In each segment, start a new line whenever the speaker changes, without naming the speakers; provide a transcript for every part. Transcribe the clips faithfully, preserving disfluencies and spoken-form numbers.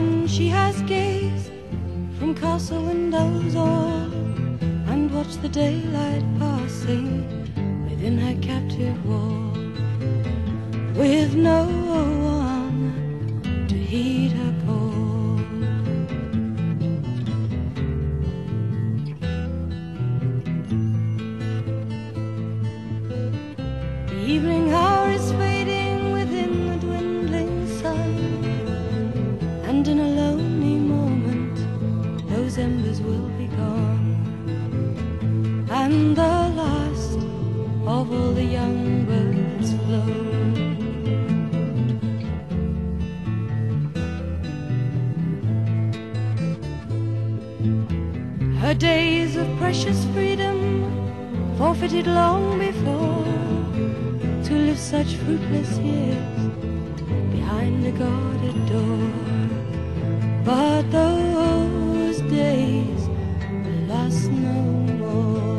when she has gazed from castle windows all, and watched the daylight passing within her captive wall, with no one to heed her call. The evening hour is fading within the dwindling sun, and in a lonely moment those embers will be gone, and the last of all the young birds flown. Her days of precious freedom, forfeited long before, to live such fruitless years behind a guarded door. But those days will last no more.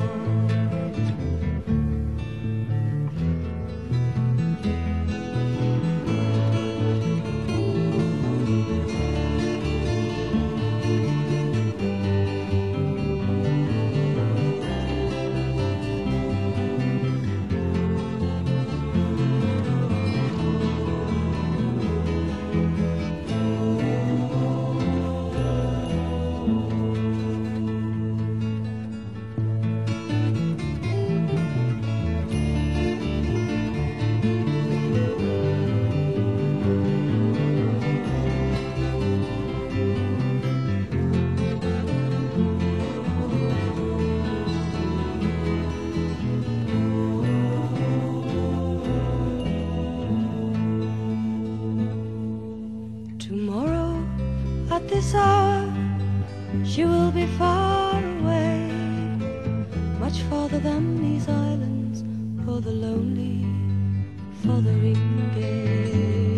Tomorrow at this hour she will be far away, much farther than these islands, for the lonely fotheringay.